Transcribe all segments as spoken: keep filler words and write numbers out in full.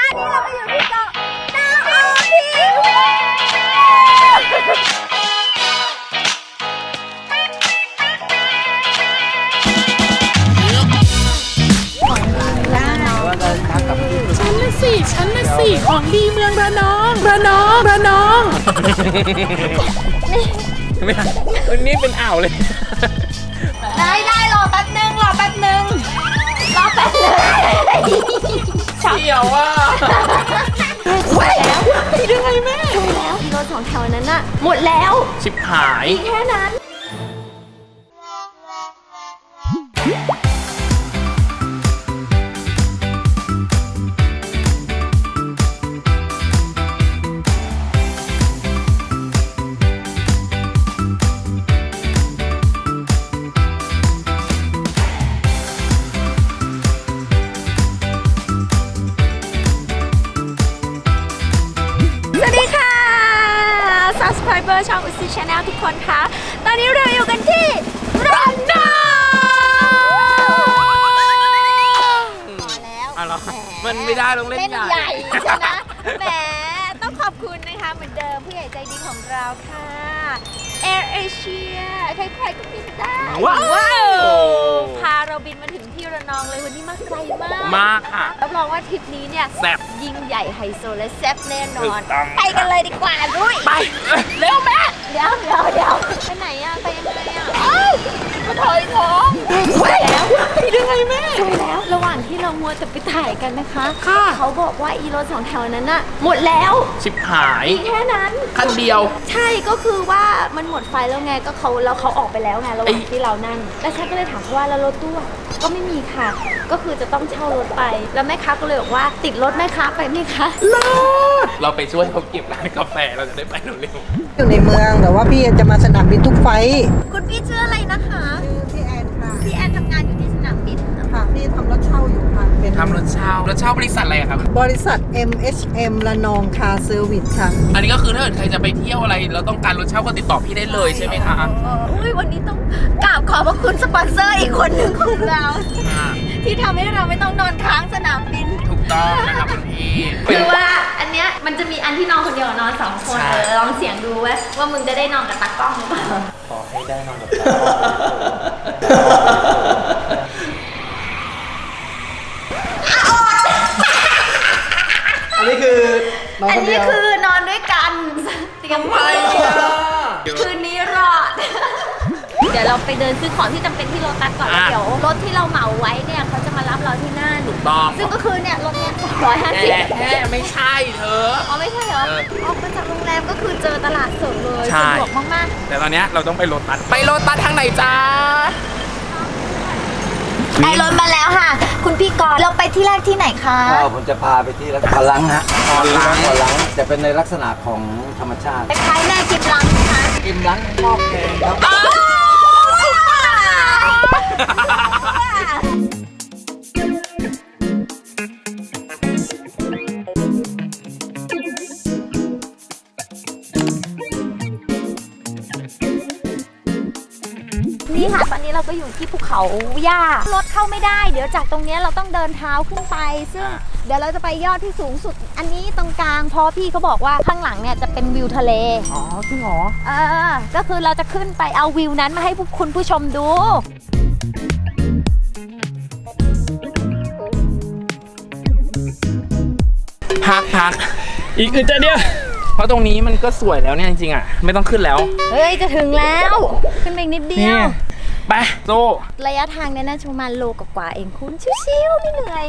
นี้เราก็อยู่ที่เกาะดาวพิมพ์ชั้นละสี่ชั้นละสี่ของดีเมืองระนองระนองระนองไม่วันนี้เป็นอ่าวเลยได้ได้รอแป๊บนึงรอแป๊บนึงรอแป๊บนึงเฉียวอ่ะหมดแล้วยังไงแม่หมดแล้วรถสองแถวนั้นน่ะหมดแล้วชิบหายแค่นั้นช่องอุซิชาแนลทุกคนคะตอนนี้เราอยู่กันที่ระนองพอแล้วมันไม่ได้ต้องเล่นใหญ่ใช่ไหมแหมต้องขอบคุณนะคะเหมือนเดิมผู้ใหญ่ใจดีของเราค่ะ Air Asia ใครๆก็บินได้ว้าวพาเราบินมาถึงที่ระนองเลยวันนี้มาไกลมากมากค่ะรับรองว่าทริปนี้เนี่ยแซ่บยิ่งใหญ่ไฮโซและแซ่บแน่นอนไปกันเลยดีกว่าด้วยไปเร็วแม่เดี๋ยวเดี๋ยวเดี๋ยวไปไหนอะไปยังไงอะมาถอยของไปแล้วยังไงแม่ไปแล้วระหว่างที่เรามัวแต่ไปถ่ายกันนะคะเขาบอกว่าอีรถสองแถวนั้นน่ะหมดแล้วชิบหายแค่นั้นคันเดียวใช่ก็คือว่ามันหมดไฟแล้วไงก็เขาแล้วเขาออกไปแล้วไงระหว่างที่เรานั่งแล้วฉันก็เลยถามว่าแล้วรถตู้ก็ไม่มีค่ะก็คือจะต้องเช่ารถไปแล้วแม่ค้าก็เลยบอกว่าติดรถแม่ค้าไปไหมคะรถเราไปช่วยเขาเก็บร้านกาแฟเราจะได้ไปเร็วๆอยู่ในเมืองแต่ว่าพี่จะมาสนามบินทุกไฟคุณพี่ชื่ออะไรนะคะชื่อพี่แอนค่ะพี่แอนทำงานอยู่ที่สนามบินค่ะพี่ทำรถเช่าอยู่ค่ะเป็นทำรถเช่ารถเช่าบริษัทอะไรครับบริษัท เอ็ม เอช เอ็ม ระนองคาร์เซอร์วิสค่ะอันนี้ก็คือถ้าเกิดใครจะไปเที่ยวอะไรเราต้องการรถเช่าก็ติดต่อพี่ได้เลยใช่ไหมคะอุ้ยวันนี้ต้องกราบขอบพระคุณสปอนเซอร์อีกคนหนึ่งของเราที่ทำให้เราไม่ต้องนอนค้างสนามบินถูกต้องนะครับคุณพี่คือว่าอันเนี้ยมันจะมีอันที่นอนคนเดียวนอนสองคนเออลองเสียงดูว่าว่ามึงจะได้นอนกับตากล้องหรือเปล่าขอให้ได้นอนกับตากล้องอันนี้คืออันนี้คือนอนด้วยกันเตรียมไปคืนนี้รอดเดี๋ยวเราไปเดินซื้อของที่จำเป็นที่โลตัสก่อนแล้วเดี๋ยวรถที่เราเหมาไว้เนี่ยเขาจะมารับเราที่หน้าถูกต้องซึ่งก็คือเนี่ยรถเนี่ยสองร้อยห้าสิบแค่ไม่ใช่เธออ๋อไม่ใช่เหรอออกมาจากโรงแรมก็คือเจอตลาดสดเลยสะดวกมากๆแต่ตอนนี้เราต้องไปโลตัสไปโลตัสทางไหนจ้าได้รถมาแล้วค่ะคุณพี่กรณ์เราไปที่แรกที่ไหนคะผมจะพาไปที่พลังฮะพลังพลังจะเป็นในลักษณะของธรรมชาติคล้ายแม่กิมลังนะคะกิมลังมอบแกงครับนี่ค่ะตอนนี้เราก็อยู่ที่ภูเขาหญ้ารถเข้าไม่ได้เดี๋ยวจากตรงนี้เราต้องเดินเท้าขึ้นไปซึ่งเดี๋ยวเราจะไปยอดที่สูงสุดอันนี้ตรงกลางเพราะพี่เขาบอกว่าข้างหลังเนี่ยจะเป็นวิวทะเลอ๋อจริงเหรอเออก็คือเราจะขึ้นไปเอาวิวนั้นมาให้คุณผู้ชมดูพักพักอีกอึดใจเดียวเพราะตรงนี้มันก็สวยแล้วเนี่ยจริงๆอ่ะไม่ต้องขึ้นแล้วเฮ้ยจะถึงแล้วขึ้นไปนิดเดียวไปโซระยะทางเนี่ยน่าจะประมาณโลกว่าเองคุณชิวๆไม่เหนื่อย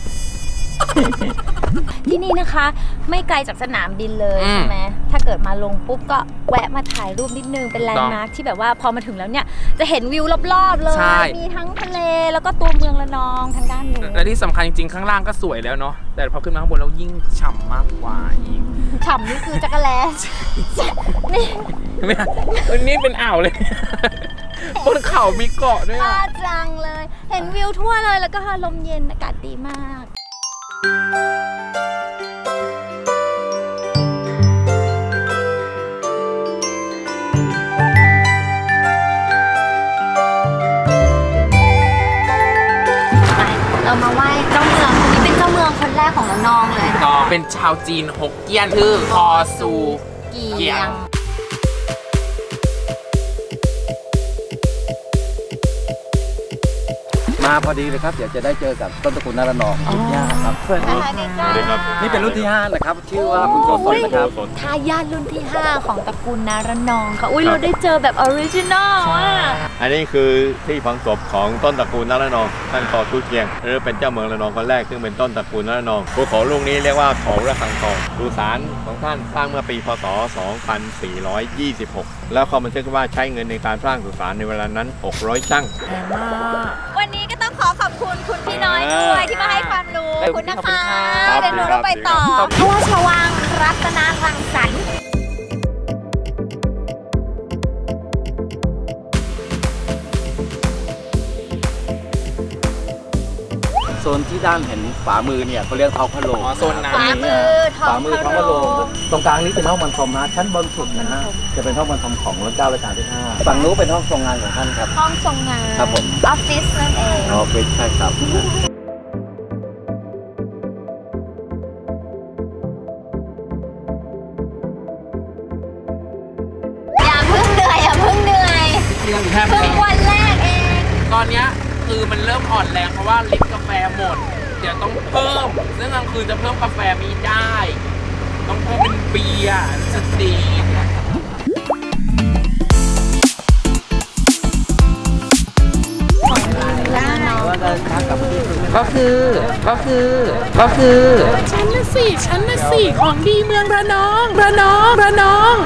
ที่นี่นะคะไม่ไกลจากสนามบินเลยใช่ไหมถ้าเกิดมาลงปุ๊บก็แวะมาถ่ายรูปนิดนึงเป็นแลนด์มาร์คที่แบบว่าพอมาถึงแล้วเนี่ยจะเห็นวิวรอบๆเลยมีทั้งทะเลแล้วก็ตัวเมืองระนองทางด้านนู้นและที่สำคัญจริงๆข้างล่างก็สวยแล้วเนาะแต่พอขึ้นมาข้างบนแล้วยิ่งฉ่ำมากกว่าอีกฉ่ำนี่คือจักรแลนี่ไม่วันนี้เป็นอ่าวเลยบนเขามีเกาะด้วยอ่ะจังเลยเห็นวิวทั่วเลยแล้วก็ลมเย็นอากาศดีมากเรามาไหว้เจ้าเมืองคนนี้เป็นเจ้าเมืองคนแรกของระนองเลยเป็นชาวจีนฮกเกี้ยนชื่อพอซูเกียงมาพอดีเลยครับเดี๋ยวจะได้เจอกับต้นตระกูลนารนองรุ่นที่ห้าครับสวัสดีครับนี่เป็นรุ่นที่ห้านะครับชื่อว่าคุณโกศลนะครับทายาทรุ่นที่ห้าของตระกูลนารนองค่ะอุ้ยเราได้เจอแบบออริจินอลอ่ะอันนี้คือที่ฝังศพของต้นตระกูลนารนองท่านพอทูเกียงหรือเป็นเจ้าเมืองระนองคนแรกซึ่งเป็นต้นตระกูลนารนองภูเขาลูกนี้เรียกว่าเขาระฆังทองสุสานของท่านสร้างเมื่อปีพศสองพันสี่ร้อยยี่สิบหกแล้วเขาบันทึกว่าใช้เงินในการสร้างสุสานในเวลานั้นหกร้อยชั่งวันนี้ก็ต้องขอขอบคุณคุณพี่น้อยด้วยที่มาให้ความรู้ขอบคุณนะคะเดี๋ยวหนูต้องไปต่อพระราชวังรัตนรังสรรค์โซนที่ด้านเห็นฝามือเนี่ยเขาเรียกท้องพระโรงโซนน้ำฝามือท้องพระโรงตรงกลางนี้เป็นห้องบรรทมนะชั้นบนสุดนะฮะจะเป็นห้องบรรทมของรัชกาลที่ห้าฝั่งนู้นเป็นห้องทรงงานของท่านครับห้องทรงงานครับผมออฟฟิศนั่นเองออฟฟิศใช่ครับอย่าเพิ่งเหนื่อยอย่าเพิ่งเหนื่อยเพิ่งวันแรกเองตอนเนี้ยคือมันเริ่มอ่อนแรงเพราะว่าลิตรกาแฟหมดเดี๋ยวต้องเพิ่มซึ่งกลางคืนจะเพิ่มกาแฟไม่ได้ต้องเพิ่มเป็นเบียร์จะดีก็คือก็คือก็คือชั้นละสี่ชั้นละสี่ของดีเมืองระนองระนองระนอง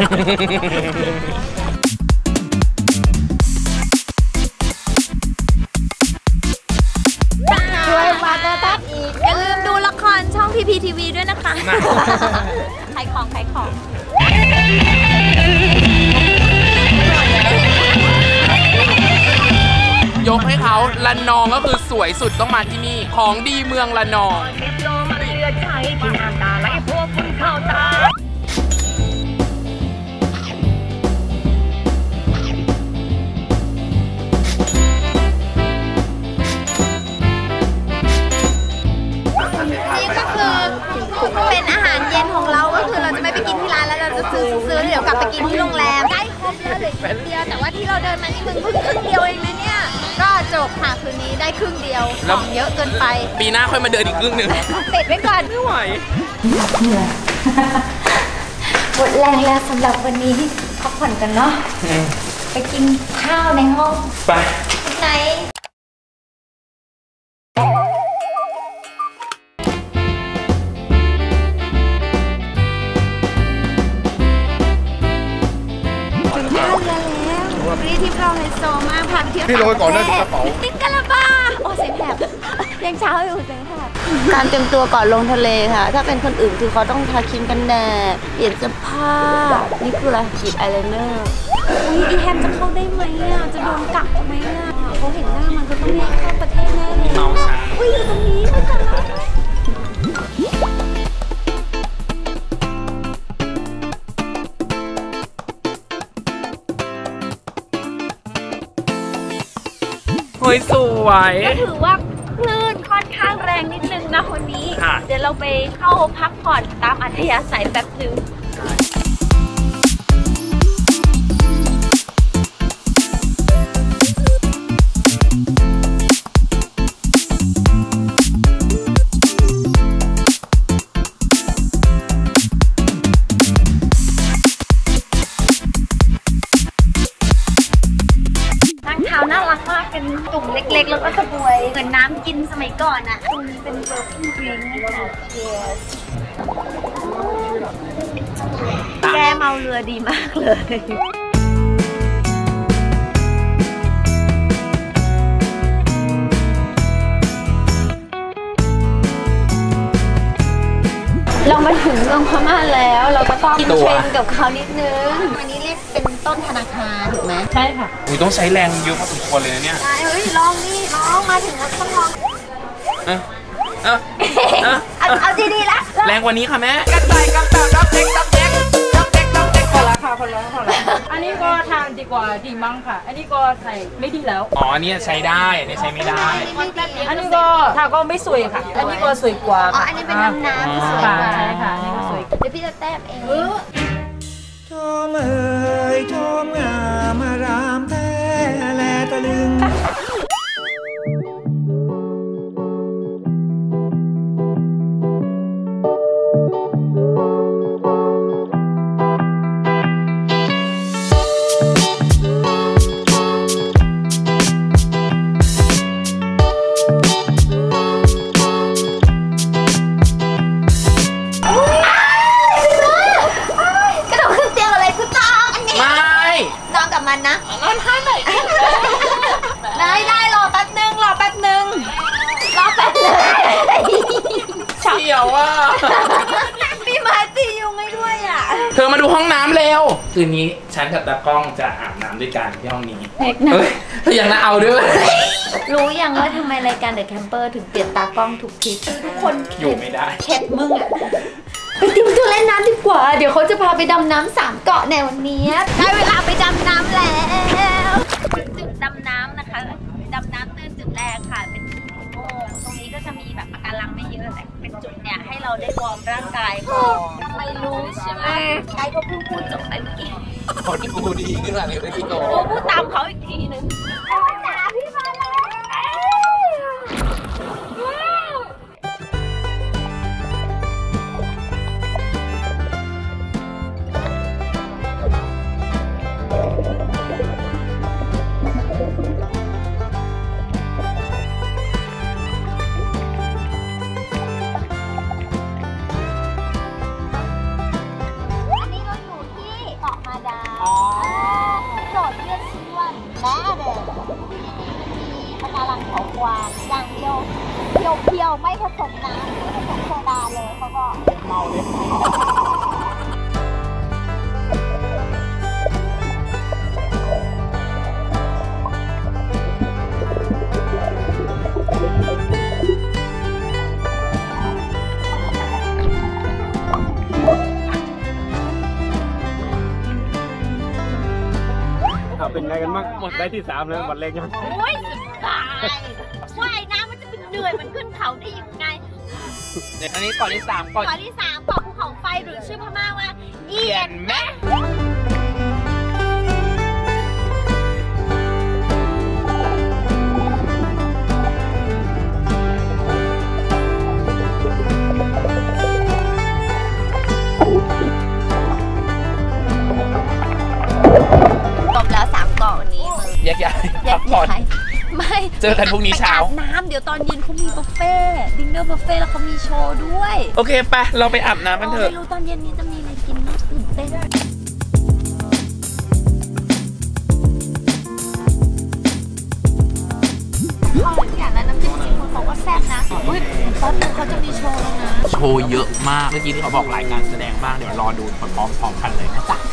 อย่าลืมดูละครช่อง พี พี ที วี ด้วยนะคะขายของขายของยกให้เขาระนองก็คือสวยสุดต้องมาที่นี่ของดีเมืองระนองนี่ก็คือเป็นอาหารเย็นของเราก็คือเราจะไม่ไปกินที่ร้านแล้วเราจะซื้อซื้อเดี๋ยวกลับไปกินที่โรงแรมได้ครบแล้วเหลือครึ่งเดียวแต่ว่าที่เราเดินมานี่มึงเพิ่งครึ่งเดียวเองนะเนี่ยก็จบค่ะคืนนี้ได้ครึ่งเดียวของเยอะเกินไปปีหน้าค่อยมาเดินอีกครึ่งหนึ่งติดไว้ก่อนไม่ไหวหมดแรงแล้วสำหรับวันนี้พักผ่อนกันเนาะไปกินข้าวในห้องไปไหนนี่ที่เราไฮโซมากพาไปเที่ยวพี่โรยก่อนได้กระเป๋าติ๊กกะลาบาโอ้เสียงแหบยังเช้าอยู่เสียงแหบการเตรียมตัวก่อนลงทะเลค่ะถ้าเป็นคนอื่นคือเขาต้องทาครีมกันแดดเปลี่ยนเสื้อผ้านี่คืออะไรฉีดอายไลเนอร์อุ้ยอีแฮมจะเข้าได้ไหมอ่ะจะโดนกักไหมอ่ะเขาเห็นหน้ามันก็ต้องแยกเข้าประเทศแน่เลยเมาช้าอุ้ยอยู่ตรงนี้ไม่กันแล้วโอ้ยสวยก็ถือว่าคลื่นค่อนข้างแรงนิดนึงนะวันนี้เดี๋ยวเราไปเข้าพักผ่อนตามอัธยาศัยแป๊บนึงน่ารักมากเป็นตุ่มเล็กๆแล้วก็กระบวยเหมือนน้ำกินสมัยก่อนอ่ะตรงนี้เป็นเบอร์กิ้งดริงก์ค่ะเชียร์แกเมาเรือดีมากเลยเรามาถึงเมืองพม่าแล้วเราก็ต้องเทรนกับเขานิดนึงวันนี้เรียกเป็นต้นธนาคารถูกไหมใช่ค่ะอุ้ยต้องใช้แรงเยอะพอสมควรเลยนะเนี่ยใช่เฮ้ยลองนี่ลองมาถึงแล้วต้องลองเออเออเอาเอาดีๆละแรงกว่านี้ค่ะแม่กันใส่กันแบบรับเด็กรับเด็กรับเด็กรับเด็กละค่ะคนละคนละอันนี้ก็ทานดีกว่าดีมั้งค่ะอันนี้ก็ใส่ไม่ดีแล้วอ๋ออันนี้ใช้ได้อันนี้ใช้ไม่ได้อันนี้ก็ทาก็ไม่สวยค่ะอันนี้ก็สวยกว่าอ๋ออันนี้เป็นน้ำน้ำสวยกว่าใช่ค่ะอันนี้ก็สวยเดี๋ยวพี่จะแต้มเองชมเอ่ยชมงามรามแท้แลตะลึงนะนอนท่าไหนได้ได้รอแป๊บนึงรอแป๊บนึงรอแป๊บนึงเฉียวอ่ะพี่มาตียุงให้ด้วยอ่ะเธอมาดูห้องน้ำเร็วคืนนี้ฉันกับตากล้องจะอาบน้ำด้วยกันที่ห้องนี้เฮ้ยเธอยังน่าเอาด้วยรู้ยังว่าทำไมรายการเดอะแคมเปอร์ถึงเปลี่ยนตากล้องทุกคลิปทุกคนอยู่ไม่ได้เข็ดมึงอ่ะไปติวตัวเล่นน้ำดีกว่าเดี๋ยวเขาจะพาไปดำน้ำสามเกาะในวันนี้ได้เวลาไปดำน้ำแล้วจุดดำน้ำนะคะดำน้ำตื้นจุดแรกค่ะเป็นจุดโอ่งตรงนี้ก็จะมีแบบปะการังไม่เยอะแต่เป็นจุดเนี่ยให้เราได้วอร์มร่างกายก่อนไม่รู้ใช่ไหมใครก็เพิ่งพูดจบไปเมื่อกี้ขอดูดีขึ้นมาเลยเมื่อกี้โตพูดตามเขาอีกทีนึงจ๋าพี่มาแล้วอย่างเดียวเพียวเพียวไม่ผสมน้ำไม่ผสมโซดาเลยเขาก็เมาเลยเป็นไงกันบ้างหมดได้ที่สามแล้ววันเล็กยังโอ้ยสุดตายว่ายน้ำมันจะเป็นเหนื่อยมันขึ้นเขาได้ยังไงเดี๋ยวอันนี้ก่อนที่สามก่อนก่อนที่สามเกาะภูเขาไฟหรือชื่อพม่าว่าเอียนแม่แยกย้ายพักผ่อนไม่เจอกันพรุ่งนี้เช้าน้ำเดี๋ยวตอนเย็นเขามีบุฟเฟ่ดินเนอร์บุฟเฟ่แล้วเขามีโชว์ด้วยโอเคไปเราไปอาบน้ำกันเถอะไม่รู้ตอนเย็นนี้จะมีอะไรกินน่าตื่นเต้นเขาอย่างนั้นน้ำจิ้มซีฟู้ดบอกว่าแซ่บนะอุ้ยตอนนึงเขาจะมีโชว์แล้วนะโชว์เยอะมากเมื่อกี้ที่เขาบอกรายการแสดงมากเดี๋ยวรอดูพร้อมๆกันเลยนะจ๊ะ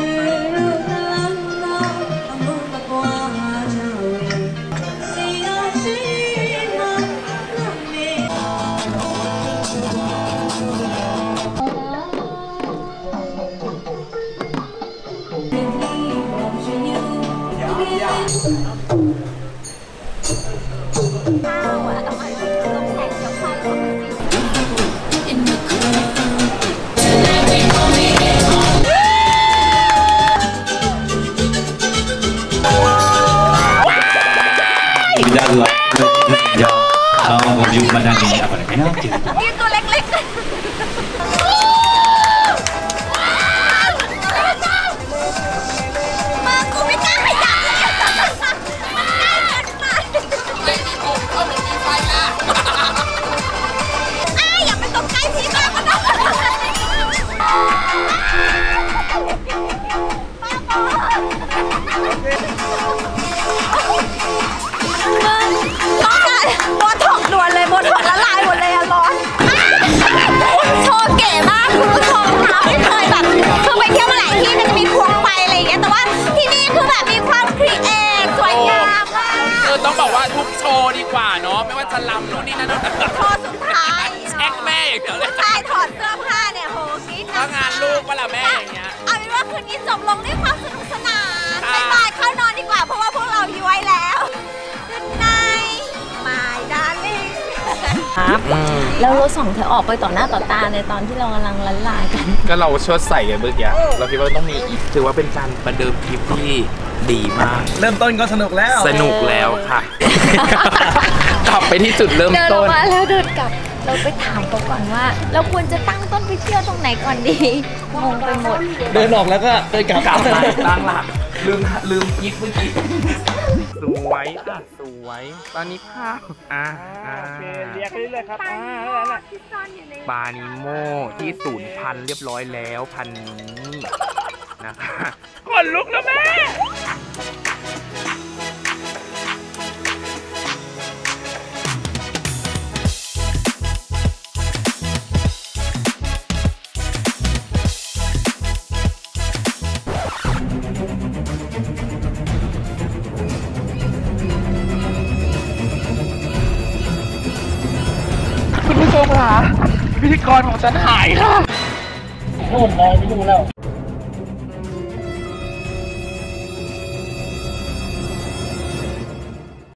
นี่ตัวเล็กๆมากูไม่กล้าขยับมันใกล้เกินไปเล่นที่ผมเขาเป็นมีไฟละอ้าอย่าไปตกใจพี่มากก็ได้ร้อนโบท็อกด่วนเลยโบท็อกละลายหมดเลยอะร้อนนนี้จบลงด้วยความสนุกสนานบ๊ายบายเข้านอนดีกว่าเพราะว่าพวกเราย้วยแล้ว Good night my darling ครับแล้วรถสองเธอออกไปต่อหน้าต่อตาในตอนที่เรากำลังลันลากันก็เราเชิดใส่กันเมื่อกี้เราคิดว่าต้องมีอีกถือว่าเป็นการประเดิมทริปที่ดีมากเริ่มต้นก็สนุกแล้วสนุกแล้วค่ะ กลับไปที่จุดเริ่มเดินอต้อกนมาแล้วเดินกลับ เราไปถามเขาก่อนว่า เราควรจะตั้งต้นไปเที่ยวตรงไหนก่อนดีงงไปหมดเดินออกแล้วก็เดินกลับกลับมาตั้งหลักลืมลืมคิดเมื่อกี้สวยค่ะสวยตอนนี้ภาพอ่าโอเคเรียกเรื่อยๆครับอ่าแล้วแหละปลานิโมที่สูญพันธุ์เรียบร้อยแล้วพันนี้นะคะขนลุกแล้วแม่คุณผู้ชมค่ะพิธีกรของฉันหายค่ะโอ้มองไม่ดูแล้ว